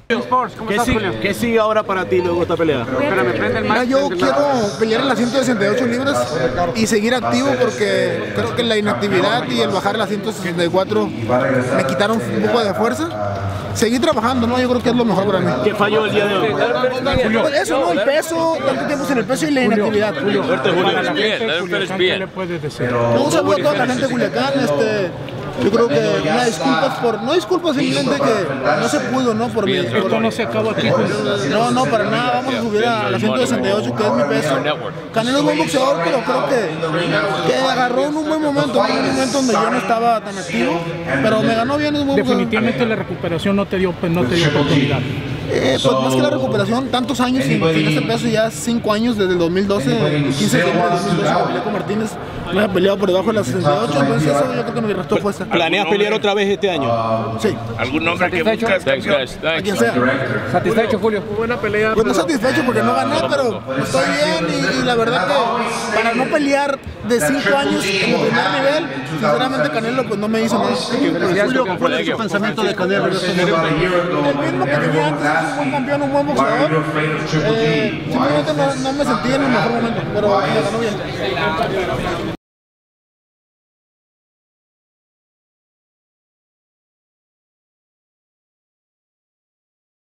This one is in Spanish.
¿Qué sigue ahora para ti luego de esta pelea? Mira, yo quiero pelear en las 168 libras y seguir activo porque creo que la inactividad y el bajar a las 164 me quitaron un poco de fuerza. Seguir trabajando, ¿no? Yo creo que es lo mejor para mí. ¿Qué falló el día de hoy? Pues eso, ¿no? El peso, tanto tiempo en el peso y la inactividad. Fuerte, Julio. ¿Qué le puedes decir? Un saludo a toda la gente de Culiacán. Yo creo que una disculpa no disculpas, simplemente que no se pudo, ¿no? Esto no se acabó aquí. No, para nada, vamos a subir a la 168, que es mi peso. Canelo es buen boxeador, pero creo que agarró en un buen momento, donde yo no estaba tan activo, pero me ganó bien, es un buen boxeador. Definitivamente la recuperación no te dio oportunidad. Pues más que la recuperación, tantos años sin este peso, ya 5 años desde el 2012, 15 de diciembre del 2012, que peleé con Martínez, no había peleado por debajo de las 68, entonces eso yo creo que me restó fuerza. ¿Planeas pelear otra vez este año? Sí. ¿Algún nombre que buscas? A quien sea. ¿Satisfecho, Julio? Buena pelea. Pues no satisfecho porque no gané, pero estoy bien y la verdad que para no pelear de 5 años en el primer nivel, sinceramente Canelo pues no me hizo nada. Julio, ¿cuál es tu pensamiento de Canelo? El mismo que tenía antes, es un buen campeón, un buen boxeador. Simplemente no me sentí en el mejor momento, pero me ganó bien.